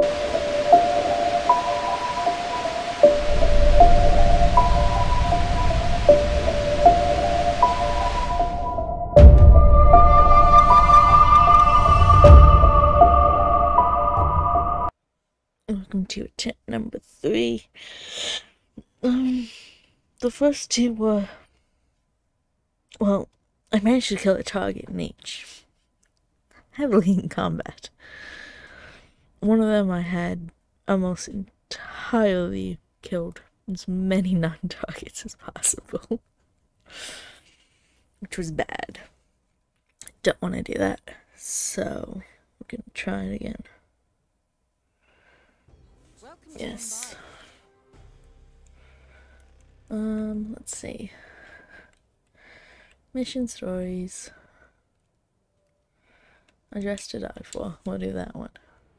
Welcome to attempt number 3. The first 2 were, well, I managed to kill a target in each, heavily in combat. One of them I had almost entirely killed as many non-targets as possible, which was bad. Don't want to do that, so we're gonna try it again. Yes. Let's see. Mission stories. A dress to die for. We'll do that one.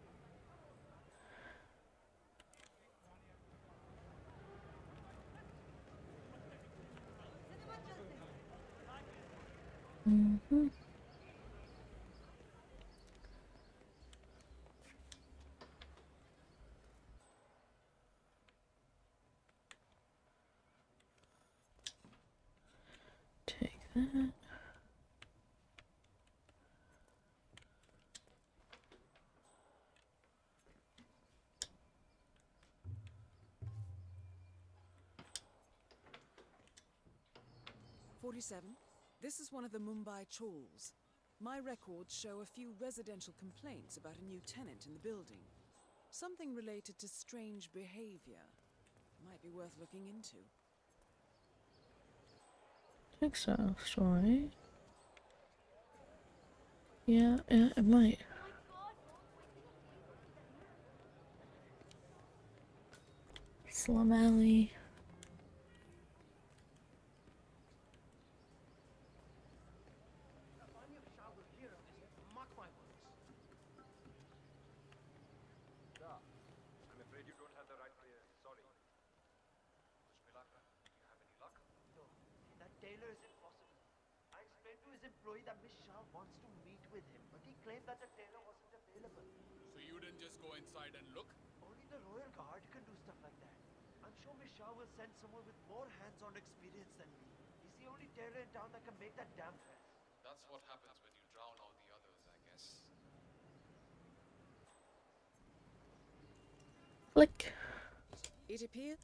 Take that. This is one of the Mumbai chawls. My records show a few residential complaints about a new tenant in the building. Something related to strange behavior. Might be worth looking into. Textile story. Yeah, it might. Slum alley. Tailor is impossible. I explained to his employee that Miss Shah wants to meet with him, but he claimed that the tailor wasn't available. So you didn't just go inside and look? Only the royal guard can do stuff like that. I'm sure Miss Shah will send someone with more hands-on experience than me. He's the only tailor in town that can make that damn dress. That's what happens when you drown all the others, I guess. Flick. It appears.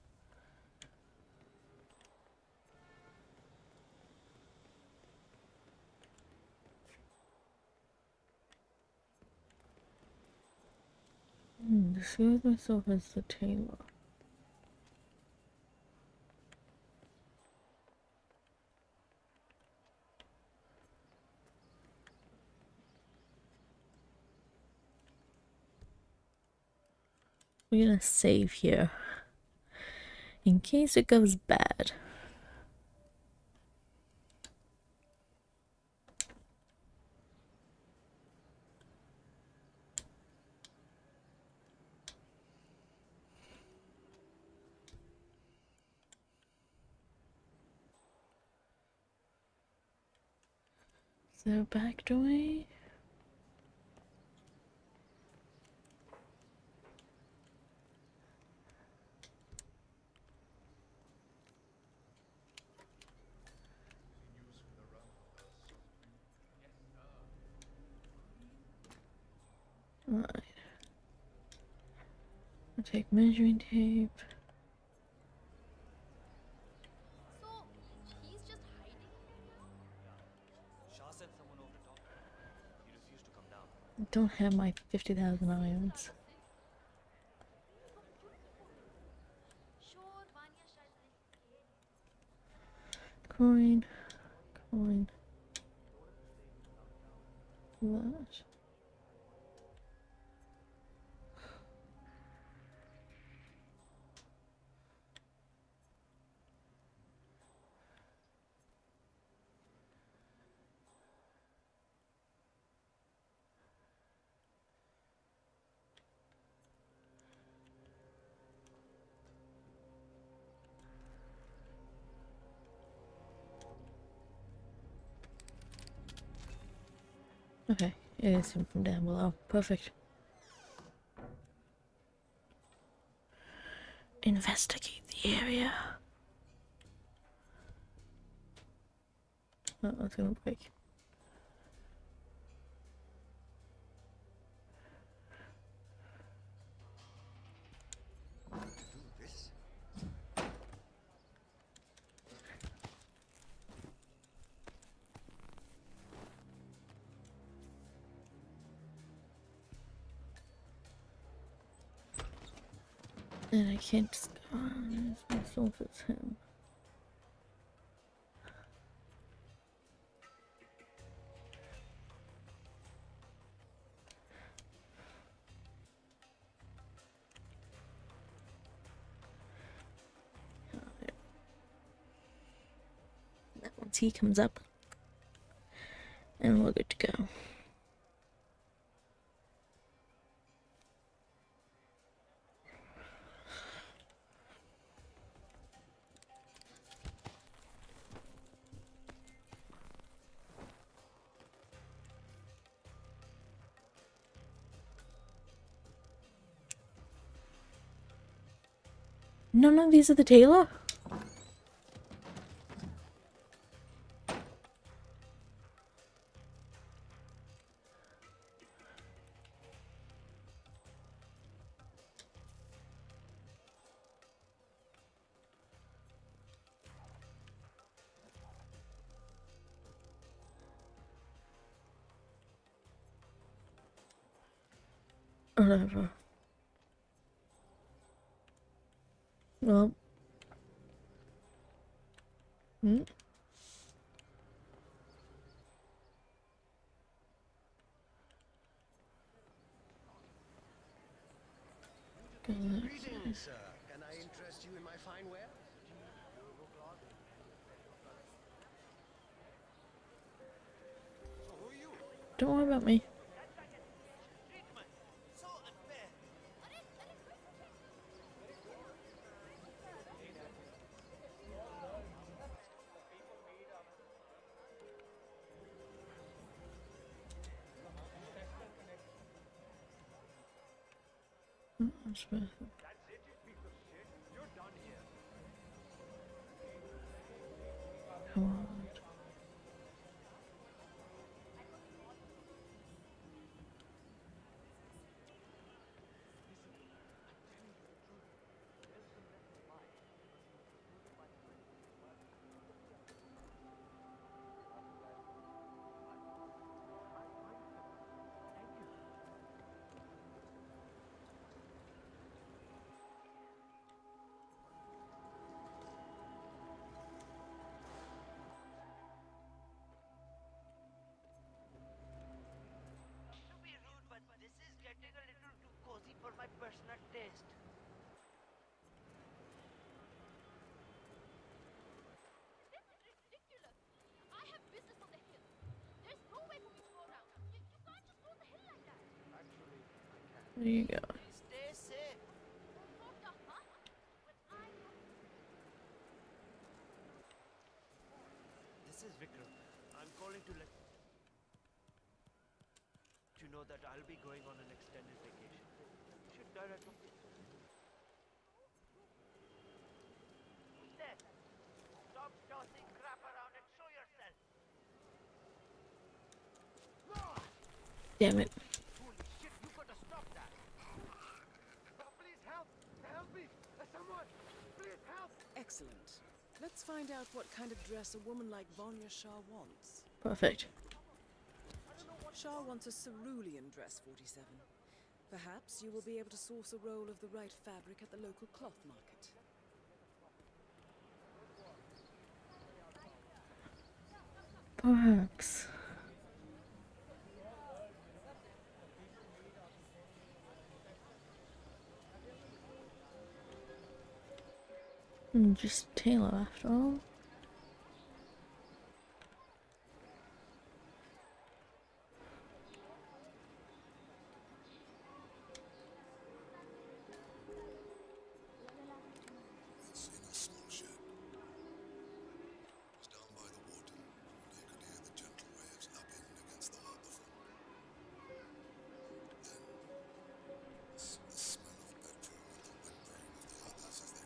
Disguise myself as the tailor. We're gonna save here in case it goes bad. So back away. Right. I'll take measuring tape. So, he's just hiding here now? Shah sent someone over to talk to him. He refused to come down. I don't have my 50,000 irons. Sure, Vanya शायद लेके Coin. Coin. That. Okay, it is him from down below. Perfect. investigate the area. Oh, that's gonna break. And I can't just go on myself, it's him. That once he comes up, and we're good to go. None of these are the Tailor? Whatever. Well. Hmm? Greetings, sir. Can I interest you in my fine ware? So who are you? Don't worry about me. Hitman! So unfair! That's worth it. That's it, you piece of shit. You're done here. Come on. To be rude, but this is getting a little too cozy for my personal taste. This is ridiculous. I have business on the hill. There's no way for me to go around. You can't just go on the hill like that. Actually, I can. There you go. Stay safe. Sort of, huh? But I have... This is Vikram. I'm calling to let you know that I'll be going on an extended vacation. You should direct me. Who's there? Stop tossing crap around and show yourself. Damn it. Holy shit, you gotta stop that. Please help! Help me! Someone! Please help! Excellent. Let's find out what kind of dress a woman like Vanya Shah wants. Perfect. Shah wants a cerulean dress, 47. Perhaps you will be able to source a roll of the right fabric at the local cloth market. Perhaps. Just Tailor after all. It's in a small shed. It was down by the water, and they could hear the gentle waves lapping against the harbour front. Then, the smell of petrol and the whimpering of the others as they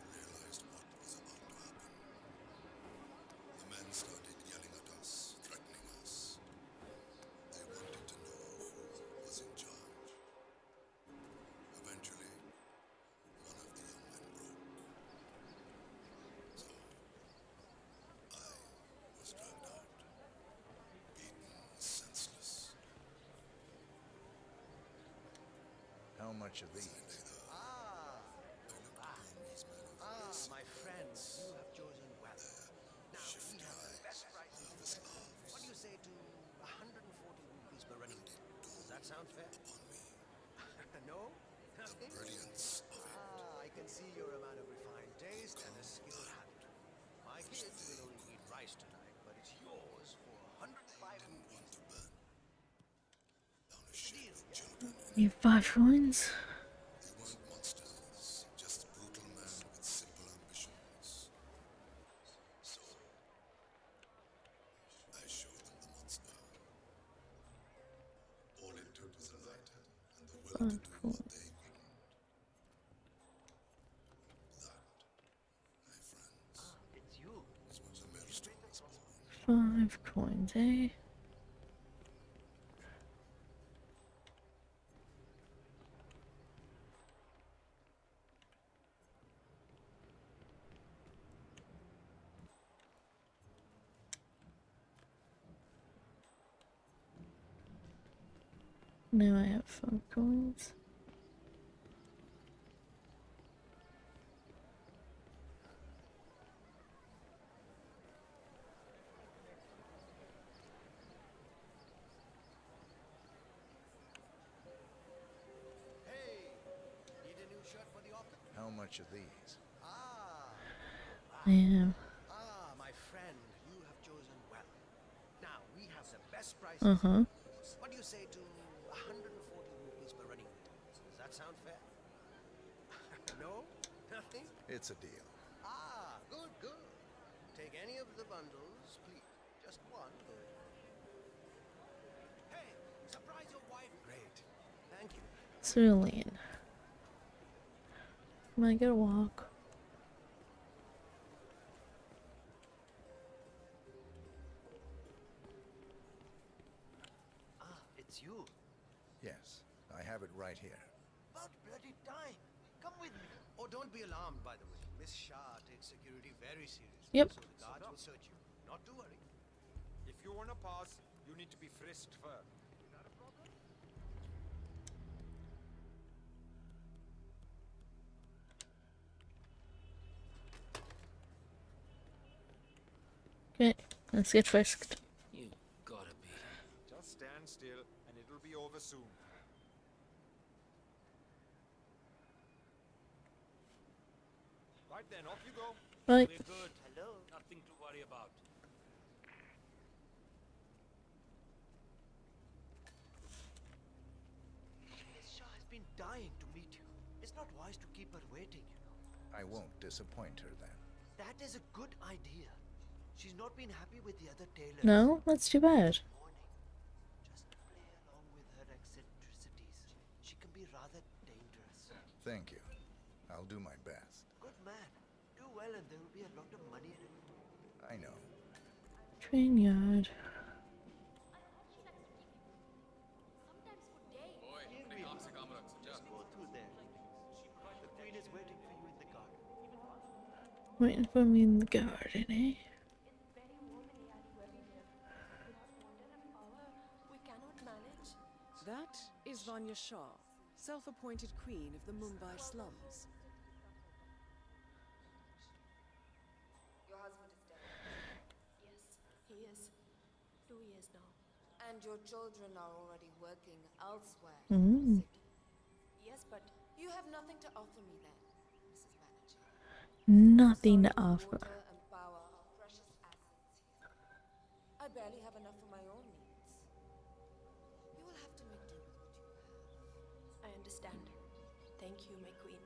much are these? My friends, you have chosen well. Now, we have the best prices in the market. What do you say to 140 rupees per running meter? Does that sound fair? No? Nothing? I can see you're a man of refined taste and a skilled hand. My kids will only eat rice tonight, but it's yours for 105 rupees. It's a deal, yeah? Need 5 coins. They weren't monsters, just brutal men with simple ambitions. So, I showed them the monster. All it took was a lighter and the will to do what they couldn't. That, my friends, It's you. is what the maelstrom was born. 5 coins, eh? Now I have 5 coins. Hey, need a new shirt for the office? How much are these? Yeah. My friend, you have chosen well. Now, we have the best prices. Uh-huh. What do you say to 140 rupees per running meter? Does that sound fair? No? Nothing? It's a deal. Good, good. Take any of the bundles, please. Just one, though. Hey, surprise your wife. Great. Thank you. Cerulean. Am I gonna walk? It's you. Yes, I have it right here. About bloody time. Come with me. Oh, don't be alarmed, by the way. Miss Shah takes security very seriously. Yep. So the guards will search you. Not to worry. If you want to pass, you need to be frisked first. Okay, let's get frisked. You gotta be. Just stand still and it'll be over soon. Right then, off you go. Right. We're good. Hello. Nothing to worry about. Miss Shah has been dying to meet you. It's not wise to keep her waiting, you know. I won't disappoint her then. That is a good idea. She's not been happy with the other tailors. No, that's too bad. Warning. Just play along with her eccentricities. She can be rather dangerous. Thank you. I'll do my best. Good man. Do well and there will be a lot of money in it. I know. Train yard. Sometimes for days. Boy, Here अपने we काम are. से काम रख समझा? Just go through there. The Queen is waiting for you in the garden. Waiting for me in the garden, eh? It's very warm in the alley where we live. Without water and power, we cannot manage. That is Vanya Shah, self-appointed queen of the Mumbai slums. Your husband is dead. Yes, he is. 2 years now. And your children are already working elsewhere Mm. in the city. Yes, but You have nothing to offer me then, Mrs. Banerjee. Nothing to Sorry, offer. Water and power are precious assets here. I barely have enough for my own needs. You will have to make do with what you have. I understand. Thank you, my queen.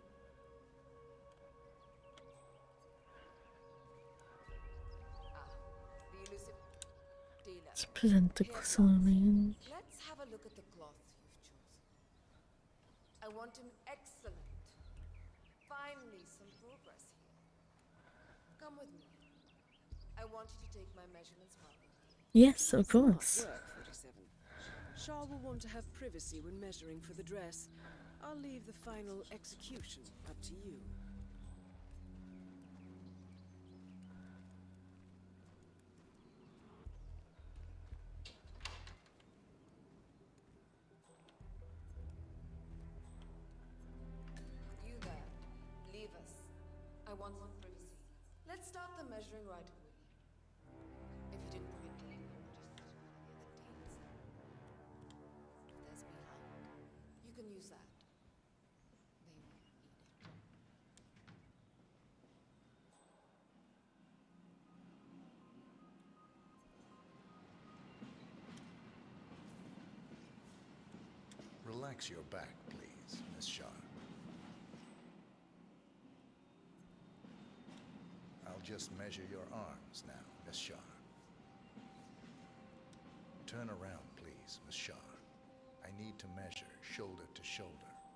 The elusive Tailor. Let's present the cerulean. Let's have a look at the cloth you've chosen. I want an excellent. Finally, some progress here. Come with me. I want you to take my measurements properly. Yes, of course. Work 47. Shah will want to have privacy when measuring for the dress. I'll leave the final execution up to you. some measuring right away. If you didn't bring it to me, just there's behind. You can use that. They will need it. Relax your back, please, Miss Shaw. I'll just measure your arms now, Miss Shaw. Turn around, please, Miss Shaw. I need to measure shoulder to shoulder.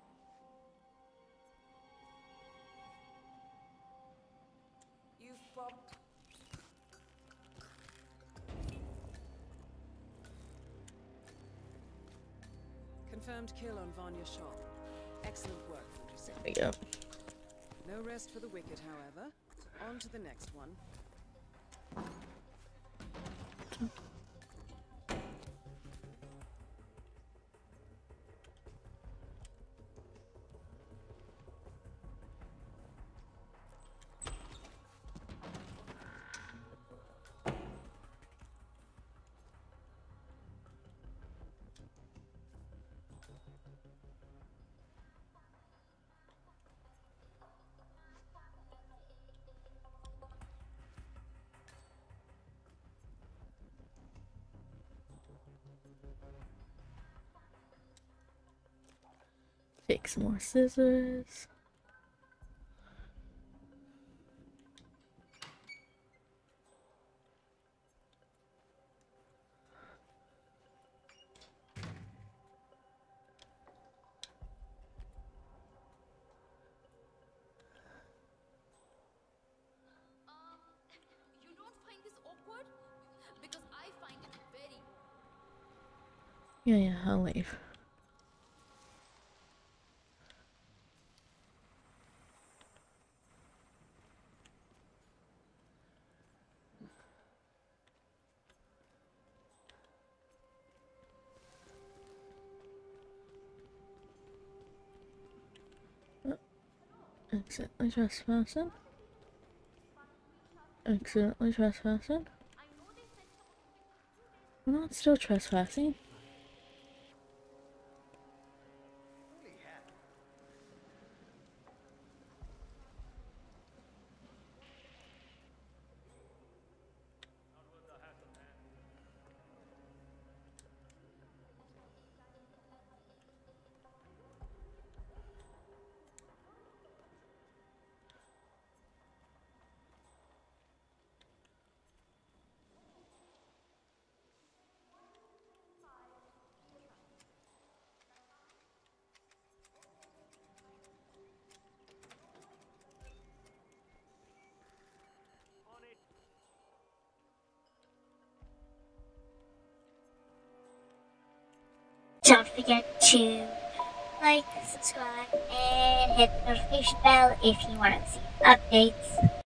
You've popped. Confirmed kill on Vanya Shaw. Excellent work, 47. There we go. No rest for the wicked, however. On to the next one. Fix more scissors. You don't find this awkward? Because I find it very. Yeah, I'll leave. Accidentally trespassing. Accidentally trespassing. We're not still trespassing. Don't forget to like, subscribe, and hit the notification bell if you want to see updates.